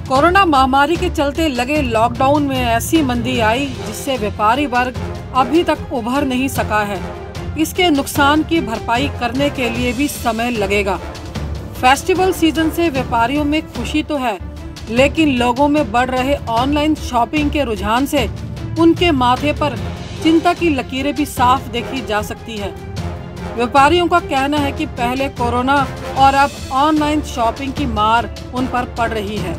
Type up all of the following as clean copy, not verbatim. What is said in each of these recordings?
Corona महामारी के चलते लगे लॉकडाउन में ऐसी मंदी आई जिससे व्यापारी वर्ग अभी तक उभर नहीं सका है। इसके नुकसान की भरपाई करने के लिए भी समय लगेगा। फेस्टिवल सीजन से व्यापारियों में खुशी तो है, लेकिन लोगों में बढ़ रहे ऑनलाइन शॉपिंग के रुझान से उनके माथे पर चिंता की लकीरें भी साफ देखी जा सकती है। व्यापारियों का कहना है कि पहले कोरोना और अब ऑनलाइन शॉपिंग की मार उन पर पड़ रही है।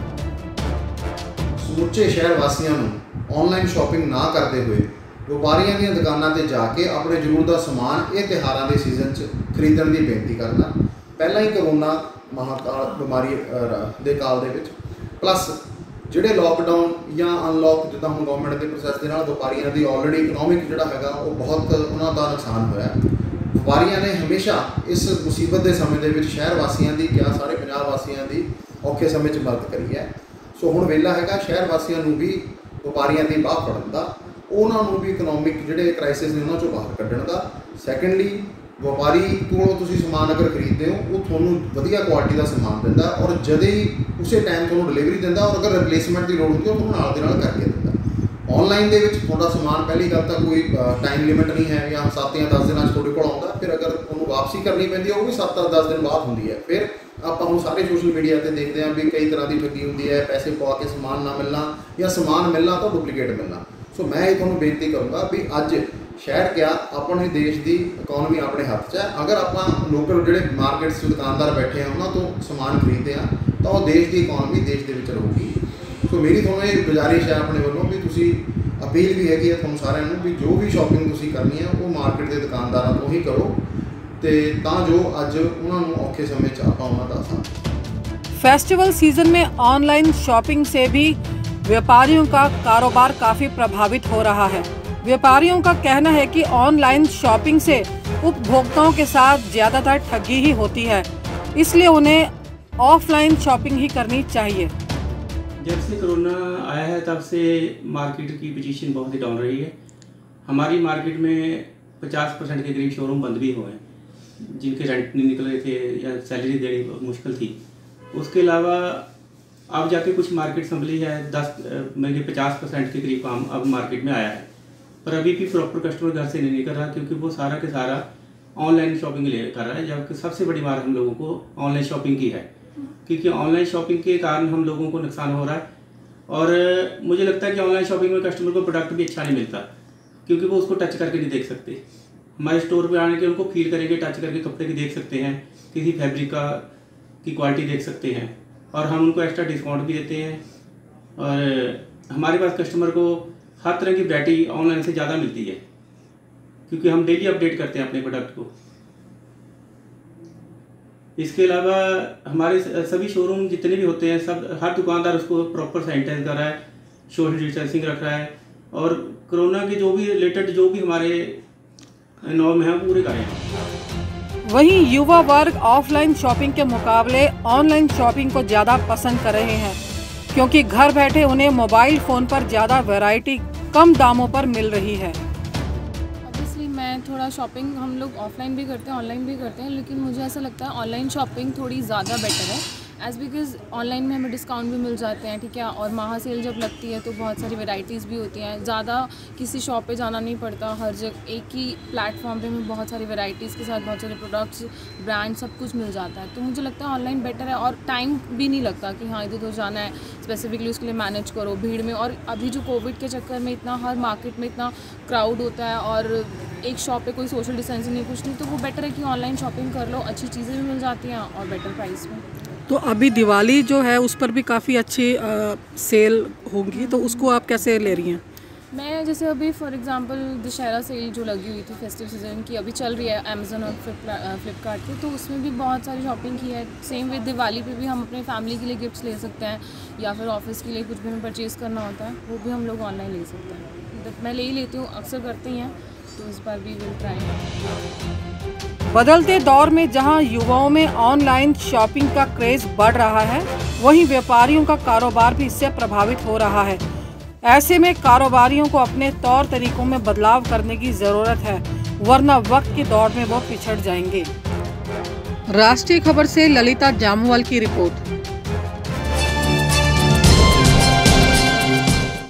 समूचे शहर वासियों को ऑनलाइन शॉपिंग ना करते हुए व्यापारियों दी दुकानां ते जाके अपने जरूरत का समान ये त्योहारों के सीजन खरीदण की बेनती करना। पहला ही कोरोना महाकाल बीमारी के काल दे विच प्लस जिहड़े लॉकडाउन या अनलॉक जिद्दां हुण गवर्नमेंट के प्रोसैस के नाल व्यापारियों की ऑलरेडी इकनॉमिक जिहड़ा हैगा वो बहुत उन्हां दा नुकसान होया। व्यापारियों ने हमेशा इस मुसीबत के समय के शहर वासियों की क्या सारे पंजाब वासियों की औखे समय च मदद करी है। सो हुण वेला हैगा शहर वासियों को भी व्यापारियों की बाह फड़न का, उन्होंने भी इकनॉमिक जिहड़े क्राइसिस ने उन्होंने बाहर कड्ढण का। सैकेंडली व्यापारी कोलों तुसीं समान अगर खरीदते हो वो थोनों वधिया क्वालिटी का समान दिंदा और जदे ही उसे टाइम थोनों डिलीवरी दिंदा और अगर रिप्लेसमेंट की लोड़ होती है वो नाल दे नाल करके दिंदा। ऑनलाइन के थोड़ा समान पहली गल तो कोई टाइम लिमिट नहीं है, या 7 या 10 दिन थोड़े को आता, फिर अगर उन्होंने वापसी करनी पैंती है वो भी 7 या 10 दिन बाद होंगी है। फिर आप हम सारे सोशल मीडिया पर देखते हैं भी कई तरह की ठगी होंगी है, पैसे पवा के समान ना मिलना या समान मिलना तो डुप्लीकेट मिलना। सो मैं ये थोड़ा बेनती करूँगा भी अज शहर क्या अपने देश की इकॉनमी अपने हाथ च है। अगर आप लोकल जोड़े मार्केट्स दुकानदार बैठे हैं उन्होंने तो समान खरीदते हैं तो देश की इकॉनमी देश के रहूगी। सो मेरी थोड़ा ये गुजारिश है अपने वालों भी तुसी अपील भी हैगी है थोड़ा सारिਆਂ भी जो भी शॉपिंग तुसी करनी है वो मार्केट के दुकानदारों तो ही करो तां जो अज उन्होंने औखे समय च आपां उन्हां दा साथ। फेस्टिवल सीजन में ऑनलाइन शॉपिंग से भी व्यापारियों का कारोबार काफ़ी प्रभावित हो रहा है। व्यापारियों का कहना है कि ऑनलाइन शॉपिंग से उपभोक्ताओं के साथ ज़्यादातर ठगी ही होती है, इसलिए उन्हें ऑफलाइन शॉपिंग ही करनी चाहिए। जब से कोरोना आया है तब से मार्केट की पोजीशन बहुत ही डाउन रही है। हमारी मार्केट में 50% के करीब शोरूम बंद भी हुए हैं, जिनके रेंट नहीं निकल रहे थे या सैलरी देनी बहुत मुश्किल थी। उसके अलावा अब जाके कुछ मार्केट संभली है, 50% के करीब काम अब मार्केट में आया है, पर अभी भी प्रॉपर कस्टमर घर से नहीं निकल रहा क्योंकि वो सारा के सारा ऑनलाइन शॉपिंग ले कर रहा है। जबकि सबसे बड़ी मार हम लोगों को ऑनलाइन शॉपिंग की है, क्योंकि ऑनलाइन शॉपिंग के कारण हम लोगों को नुकसान हो रहा है। और मुझे लगता है कि ऑनलाइन शॉपिंग में कस्टमर को प्रोडक्ट भी अच्छा नहीं मिलता, क्योंकि वो उसको टच करके नहीं देख सकते। हमारे स्टोर पे आने के उनको फील करेंगे, टच करके कपड़े की देख सकते हैं, किसी फैब्रिक की क्वालिटी देख सकते हैं, और हम उनको एक्स्ट्रा डिस्काउंट भी देते हैं। और हमारे पास कस्टमर को हर तरह की वैरायटी ऑनलाइन से ज़्यादा मिलती है, क्योंकि हम डेली अपडेट करते हैं अपने प्रोडक्ट को। इसके अलावा हमारे सभी शोरूम जितने भी होते हैं सब हर दुकानदार उसको प्रॉपर सैनिटाइज कर रहा है, सोशल डिस्टेंसिंग रख रहा है, और कोरोना के जो भी रिलेटेड जो भी हमारे नॉर्म हैं पूरे कर रहे हैं। वहीं युवा वर्ग ऑफलाइन शॉपिंग के मुकाबले ऑनलाइन शॉपिंग को ज़्यादा पसंद कर रहे हैं, क्योंकि घर बैठे उन्हें मोबाइल फ़ोन पर ज़्यादा वैरायटी कम दामों पर मिल रही है। ऑब्वियसली मैं थोड़ा शॉपिंग हम लोग ऑफलाइन भी करते हैं ऑनलाइन भी करते हैं, लेकिन मुझे ऐसा लगता है ऑनलाइन शॉपिंग थोड़ी ज़्यादा बेटर है, एज़ बिकॉज़ ऑनलाइन में हमें डिस्काउंट भी मिल जाते हैं, ठीक है। और महा सेल जब लगती है तो बहुत सारी वैरायटीज़ भी होती हैं, ज़्यादा किसी शॉप पे जाना नहीं पड़ता, हर जगह एक ही प्लेटफॉर्म पे हमें बहुत सारी वैरायटीज़ के साथ बहुत सारे प्रोडक्ट्स, ब्रांड सब कुछ मिल जाता है। तो मुझे लगता है ऑनलाइन बेटर है, और टाइम भी नहीं लगता कि हाँ इधर उधर जाना है स्पेसिफिकली उसके लिए मैनेज करो भीड़ में। और अभी जो कोविड के चक्कर में इतना हर मार्केट में इतना क्राउड होता है और एक शॉप पे कोई सोशल डिस्टेंसिंग नहीं कुछ नहीं, तो वो बेटर है कि ऑनलाइन शॉपिंग कर लो, अच्छी चीज़ें भी मिल जाती हैं और बेटर प्राइस में। तो अभी दिवाली जो है उस पर भी काफ़ी अच्छी सेल होगी, तो उसको आप कैसे ले रही हैं? मैं जैसे अभी फॉर एग्जांपल दशहरा सेल जो लगी हुई थी फेस्टिव सीजन की अभी चल रही है अमेज़न और फ्लिपकार्ट पे, तो उसमें भी बहुत सारी शॉपिंग की है। सेम विद दिवाली पे भी हम अपने फैमिली के लिए गिफ्ट्स ले सकते हैं, या फिर ऑफिस के लिए कुछ भी हमें परचेज़ करना होता है वो भी हम लोग ऑनलाइन ले सकते हैं। मैं ले ही लेती हूँ, अक्सर करते ही हैं, तो इस बार भी विल ट्राई। बदलते दौर में जहां युवाओं में ऑनलाइन शॉपिंग का क्रेज़ बढ़ रहा है, वहीं व्यापारियों का कारोबार भी इससे प्रभावित हो रहा है। ऐसे में कारोबारियों को अपने तौर तरीकों में बदलाव करने की ज़रूरत है, वरना वक्त की दौड़ में वो पिछड़ जाएंगे। राष्ट्रीय खबर से ललिता जामवाल की रिपोर्ट।